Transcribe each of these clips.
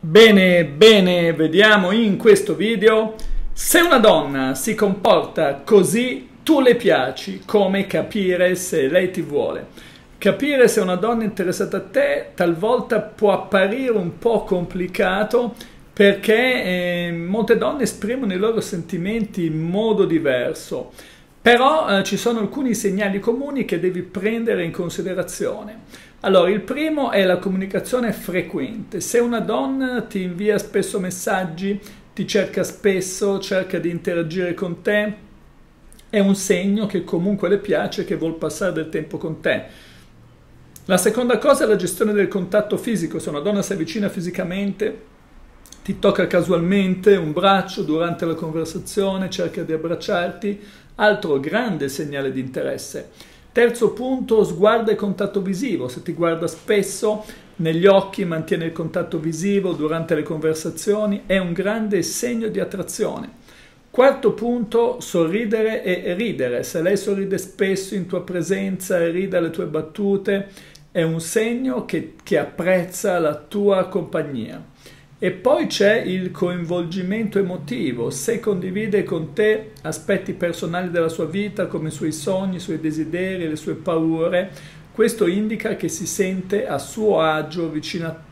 Bene, bene, vediamo in questo video se una donna si comporta così, tu le piaci, come capire se lei ti vuole. Capire se una donna è interessata a te talvolta può apparire un po' complicato perché molte donne esprimono i loro sentimenti in modo diverso. Però ci sono alcuni segnali comuni che devi prendere in considerazione. Allora, il primo è la comunicazione frequente. Se una donna ti invia spesso messaggi, ti cerca spesso, cerca di interagire con te, è un segno che comunque le piace, che vuol passare del tempo con te. La seconda cosa è la gestione del contatto fisico. Se una donna si avvicina fisicamente, ti tocca casualmente un braccio durante la conversazione, cerca di abbracciarti, altro grande segnale di interesse. Terzo punto, sguardo e contatto visivo. Se ti guarda spesso negli occhi, mantiene il contatto visivo durante le conversazioni, è un grande segno di attrazione. Quarto punto, sorridere e ridere. Se lei sorride spesso in tua presenza e ride alle tue battute, è un segno che apprezza la tua compagnia. E poi c'è il coinvolgimento emotivo. Se condivide con te aspetti personali della sua vita, come i suoi sogni, i suoi desideri, le sue paure, questo indica che si sente a suo agio vicino a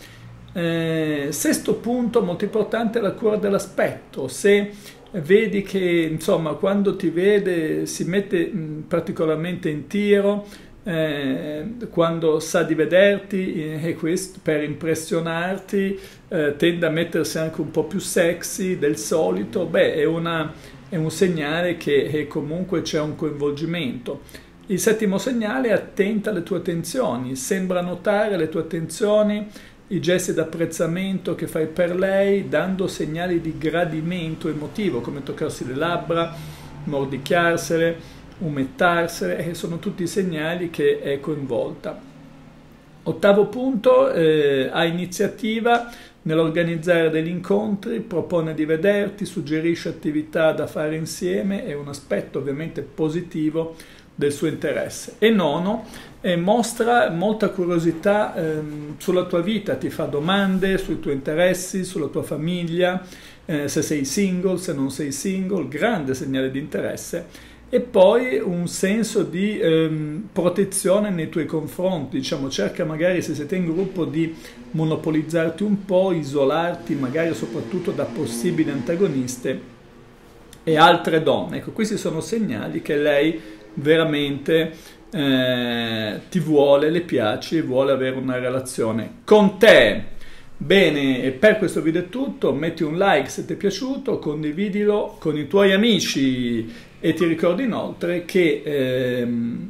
te. Sesto punto, molto importante, è la cura dell'aspetto. Se vedi che, insomma, quando ti vede si mette particolarmente in tiro, quando sa di vederti e questo per impressionarti tende a mettersi anche un po' più sexy del solito, è un segnale che comunque c'è un coinvolgimento. Il settimo segnale è attenta alle tue attenzioni, sembra notare le tue attenzioni, i gesti d'apprezzamento che fai per lei, dando segnali di gradimento emotivo come toccarsi le labbra, mordicchiarsele, umettarsene, sono tutti segnali che è coinvolta. Ottavo punto, ha iniziativa nell'organizzare degli incontri, propone di vederti, suggerisce attività da fare insieme, è un aspetto ovviamente positivo del suo interesse. E nono, mostra molta curiosità sulla tua vita, ti fa domande sui tuoi interessi, sulla tua famiglia, se sei single, se non sei single, grande segnale di interesse. E poi un senso di protezione nei tuoi confronti, diciamo, cerca magari, se siete in gruppo, di monopolizzarti un po', isolarti magari soprattutto da possibili antagoniste e altre donne. Ecco, questi sono segnali che lei veramente ti vuole, le piaci, vuole avere una relazione con te. Bene, e per questo video è tutto, metti un like se ti è piaciuto, condividilo con i tuoi amici e ti ricordo inoltre che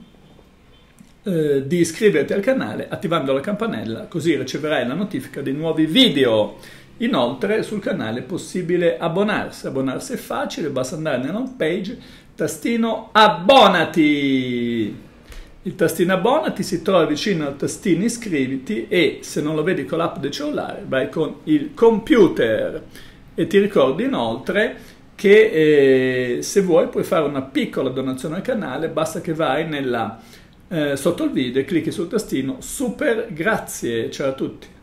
di iscriverti al canale attivando la campanella, così riceverai la notifica dei nuovi video. Inoltre sul canale è possibile abbonarsi è facile, basta andare nella home page, tastino abbonati. Il tastino abbonati si trova vicino al tastino iscriviti e se non lo vedi con l'app del cellulare vai con il computer. E ti ricordo inoltre che se vuoi puoi fare una piccola donazione al canale, basta che vai sotto il video e clicchi sul tastino super grazie. Ciao a tutti.